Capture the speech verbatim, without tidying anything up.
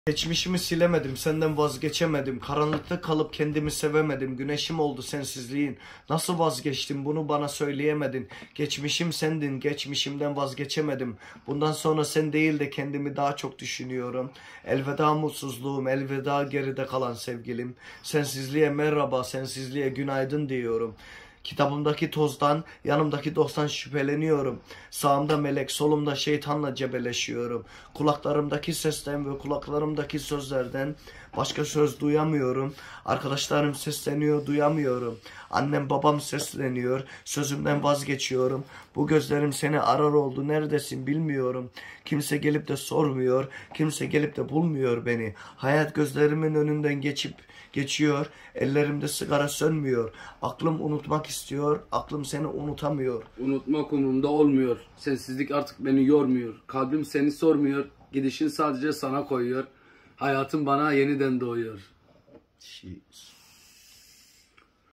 Geçmişimi silemedim, senden vazgeçemedim. Karanlıkta kalıp kendimi sevemedim. Güneşim oldu sensizliğin. Nasıl vazgeçtim bunu bana söyleyemedin. Geçmişim sendin, geçmişimden vazgeçemedim. Bundan sonra sen değil de kendimi daha çok düşünüyorum. Elveda mutsuzluğum, elveda geride kalan sevgilim. Sensizliğe merhaba, sensizliğe günaydın diyorum. Kitabımdaki tozdan, yanımdaki dosttan şüpheleniyorum. Sağımda melek, solumda şeytanla cebeleşiyorum. Kulaklarımdaki sesten ve kulaklarımdaki sözlerden başka söz duyamıyorum. Arkadaşlarım sesleniyor, duyamıyorum. Annem babam sesleniyor, sözümden vazgeçiyorum. Bu gözlerim seni arar oldu, neredesin bilmiyorum. Kimse gelip de sormuyor, kimse gelip de bulmuyor beni. Hayat gözlerimin önünden geçip geçiyor, ellerimde sigara sönmüyor. Aklım unutmak istiyor, aklım seni unutamıyor. Unutmak umurumda olmuyor, sensizlik artık beni yormuyor. Kalbim seni sormuyor, gidişin sadece sana koyuyor. Hayatım bana yeniden doğuyor. Jeez.